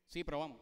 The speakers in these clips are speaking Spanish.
Sí, probamos.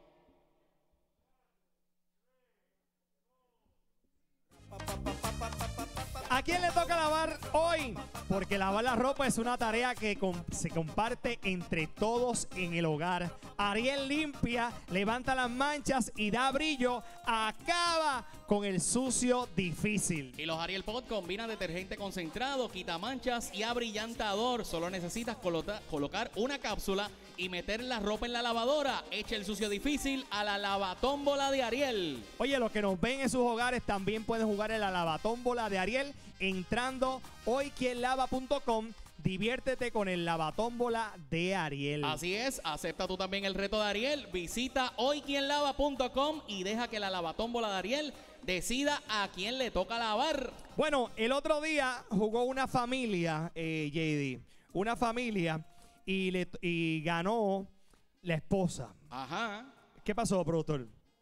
¿A quién le toca lavar hoy? Porque lavar la ropa es una tarea que se comparte entre todos en el hogar. Ariel limpia, levanta las manchas y da brillo. Acaba con el sucio difícil. Y los Ariel Pot combinan detergente concentrado, quita manchas y abrillantador. Solo necesitas colocar una cápsula y meter la ropa en la lavadora. Echa el sucio difícil a la lavatómbola de Ariel. Oye, los que nos ven en sus hogares también pueden jugar en la lavatómbola de Ariel entrando hoyquienlava.com. Diviértete con el lavatómbola de Ariel. Así es, acepta tú también el reto de Ariel. Visita hoyquienlava.com y deja que la lavatómbola de Ariel decida a quién le toca lavar. Bueno, el otro día jugó una familia, JD, una familia y ganó la esposa. Ajá. ¿Qué pasó, productor?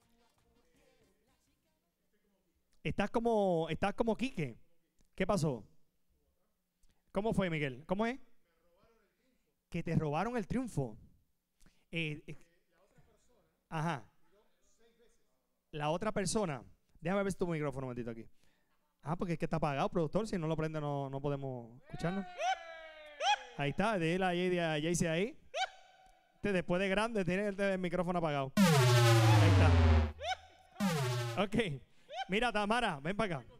Estás como Quique. ¿Qué pasó? ¿Cómo fue, Miguel? ¿Cómo es? Que te robaron el triunfo. Ajá. La otra persona. Déjame ver tu micrófono un momentito aquí. Ah, porque es que está apagado, productor. Si no lo prende, no podemos escucharnos. Ahí está. De la Jaycee ahí. Después de grande, tiene el micrófono apagado. Ahí está. Ok. Mira, Tamara, ven para acá.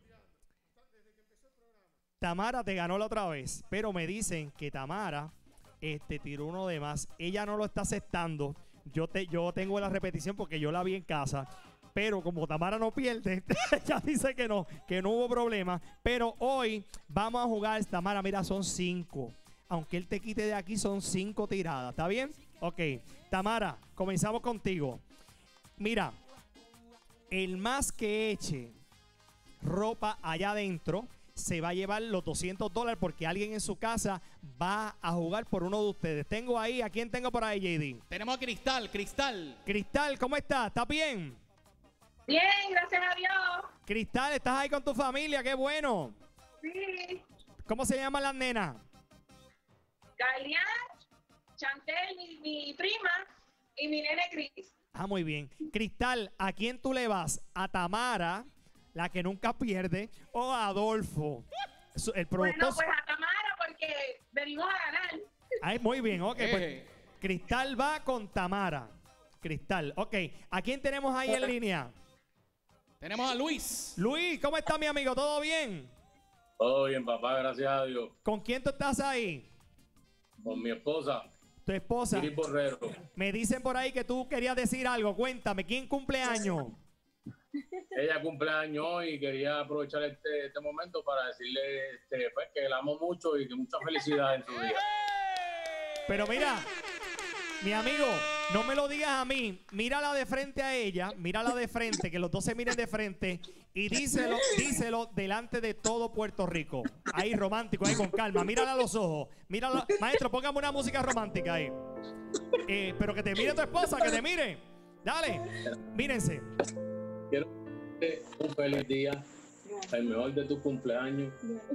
Tamara te ganó la otra vez, pero me dicen que Tamara tiró uno de más. Ella no lo está aceptando. Yo tengo la repetición porque yo la vi en casa. Pero como Tamara no pierde, ella dice que no hubo problema. Pero hoy vamos a jugar, Tamara, mira, son 5. Aunque él te quite de aquí, son 5 tiradas. ¿Está bien? Ok. Tamara, comenzamos contigo. Mira, el más que eche ropa allá adentro se va a llevar los $200 porque alguien en su casa va a jugar por uno de ustedes. Tengo ahí, ¿a quién tengo por ahí, JD? Tenemos a Cristal. Cristal, ¿cómo estás? ¿Estás bien? Bien, gracias a Dios. Cristal, ¿estás ahí con tu familia? ¡Qué bueno! Sí. ¿Cómo se llaman las nenas? Galian, Chantel, mi prima, y mi nene Cris. Ah, muy bien. Cristal, ¿a quién tú le vas? ¿A Tamara, la que nunca pierde, o a Adolfo? El productor... Bueno, pues a Tamara porque venimos a ganar. Ay, muy bien, ok. Pues, Cristal va con Tamara. Cristal, ok. ¿A quién tenemos ahí en línea? Tenemos a Luis. Luis, ¿cómo está mi amigo? ¿Todo bien? Todo bien, papá, gracias a Dios. ¿Con quién tú estás ahí? Con mi esposa, Tu esposa. Iris Borrero. Me dicen por ahí que tú querías decir algo. Cuéntame, ¿quién cumple años? Ella cumple años hoy y quería aprovechar este momento para decirle pues, que la amo mucho y que mucha felicidad en su día. Pero mira, mi amigo, no me lo digas a mí. Mírala de frente a ella, mírala de frente, que los dos se miren de frente y díselo delante de todo Puerto Rico. Ahí romántico, ahí con calma. Mírala a los ojos. Mírala. Maestro, póngame una música romántica ahí. Pero que te mire tu esposa, que te mire. Dale, mírense. Quiero darte un feliz día, el mejor de tu cumpleaños.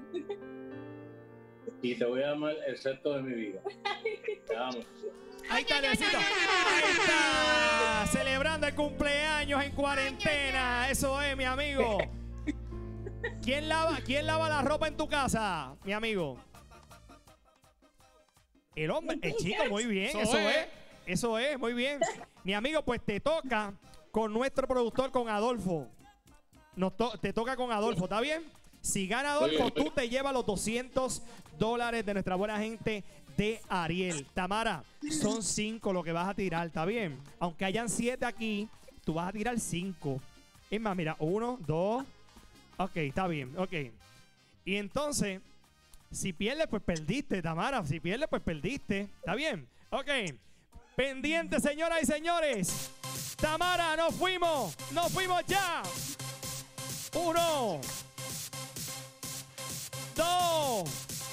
Y te voy a amar el resto de mi vida. Te amo. Ahí está, Necesita. Ahí está. Celebrando el cumpleaños en cuarentena. Eso es, mi amigo. ¿Quién lava la ropa en tu casa, mi amigo? El hombre, el chico, muy bien. Eso es, muy bien. Mi amigo, pues te toca con nuestro productor, con Adolfo. Te toca con Adolfo, ¿está bien? Si gana Adolfo, tú te llevas los $200 de nuestra buena gente de Ariel. Tamara, son 5 lo que vas a tirar, ¿está bien? Aunque hayan 7 aquí, tú vas a tirar 5. Es más, mira, 1, 2. Ok, está bien, ok. Y entonces, si pierdes, pues perdiste, Tamara. Si pierdes, pues perdiste. ¿Está bien? Ok. Pendiente, señoras y señores. Tamara, nos fuimos ya. 1, 2.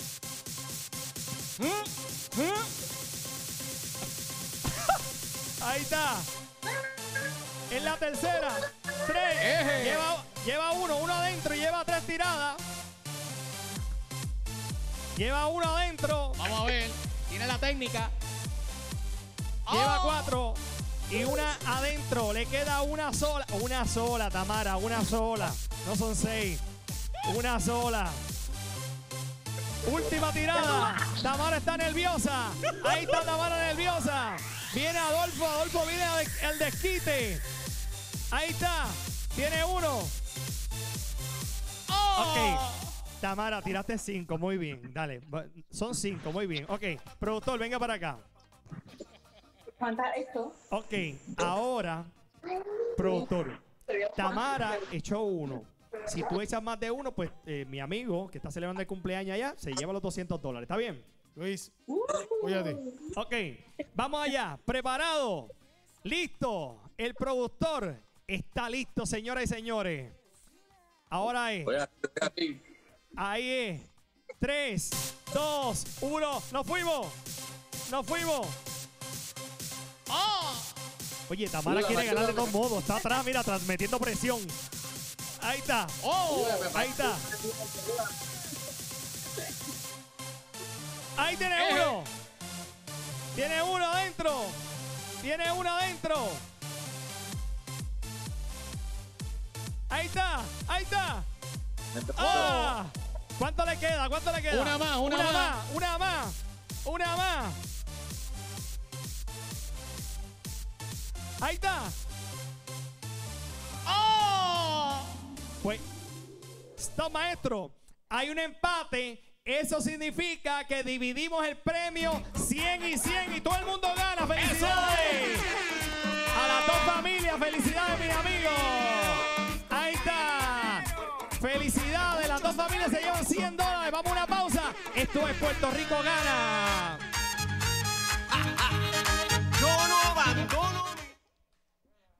Ahí está. En la tercera. 3. Lleva uno adentro y lleva 3 tiradas. Lleva uno adentro. Vamos a ver. Tiene la técnica. Lleva 4. y una adentro. Le queda una sola. Una sola, Tamara, una sola. No son 6. Una sola. Última tirada. Tamara está nerviosa. Ahí está Tamara nerviosa. Viene Adolfo. Adolfo viene el desquite. Ahí está. Tiene uno. Ok. Tamara, tiraste 5. Muy bien. Dale. Son 5. Muy bien. Ok. Productor, venga para acá. ¿Cuánta esto? Ok. Ahora, productor. Tamara echó 1. Si tú echas más de 1, pues mi amigo que está celebrando el cumpleaños allá se lleva los $200. ¿Está bien? Luis, cuídate. Ok, vamos allá. ¿Preparado? ¿Listo? El productor está listo, señoras y señores. Ahora es. Oye, a ti. Ahí es. 3, 2, 1. ¡Nos fuimos! ¡Nos fuimos! ¡Oh! Oye, Tamara quiere ganar de todos modos. Está atrás, mira, metiendo presión. Ahí está. ¡Oh! Ahí está. Ahí tiene uno. Tiene uno adentro. Tiene uno adentro. Ahí está. Ahí está. ¡Ah! ¿Cuánto le queda? ¿Cuánto le queda? Una más. Una más. Una más. Ahí está. ¡Oh! Pues, stop, maestro. Hay un empate. Eso significa que dividimos el premio 100 y 100 y todo el mundo gana. ¡Felicidades! A las dos familias, felicidades, mis amigos. Ahí está. Felicidades, las dos familias se llevan $100. Vamos a una pausa. Esto es Puerto Rico Gana.